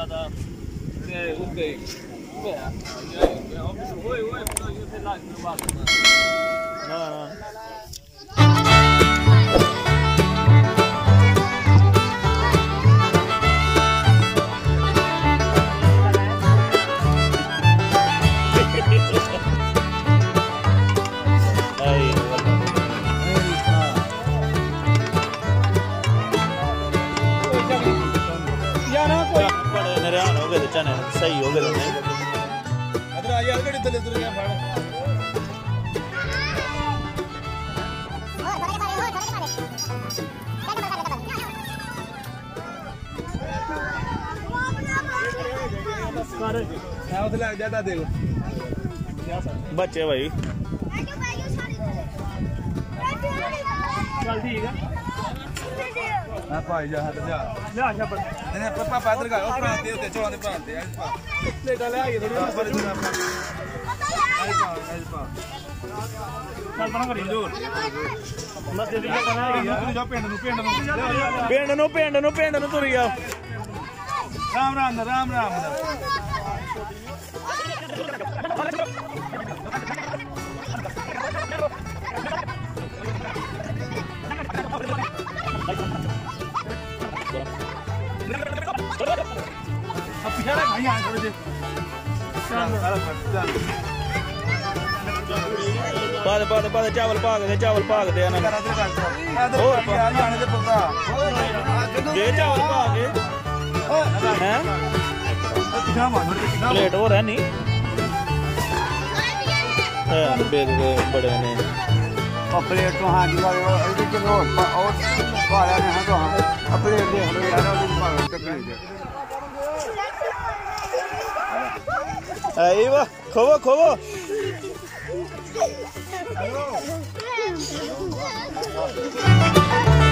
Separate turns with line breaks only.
ज़्यादा ओके सही हो गए अदर आ यार गड़ी इधर इधर क्या फाड़ क्या उधर लग जाता देखो बच्चे भाई चल ठीक है हां भाई जा हट जा ले आजा पर नहीं पापा पैदल का ऊपर आते होते चौने पर आते हैं ले डाले आइए थोड़ी ऊपर इधर आप चल बना कर जोर मत जल्दी बना गया तू जा पेंड नु तुर गया राम राम राम राम बाद चावल पाक दे चावल पाक दे ना दे चावल पाक हैं प्लेट और है नहीं बेद बड़े ने प्लेट तो हाँ जी और पाया ने हाँ तो हाँ प्लेट दे यार अरे खोवो खोवो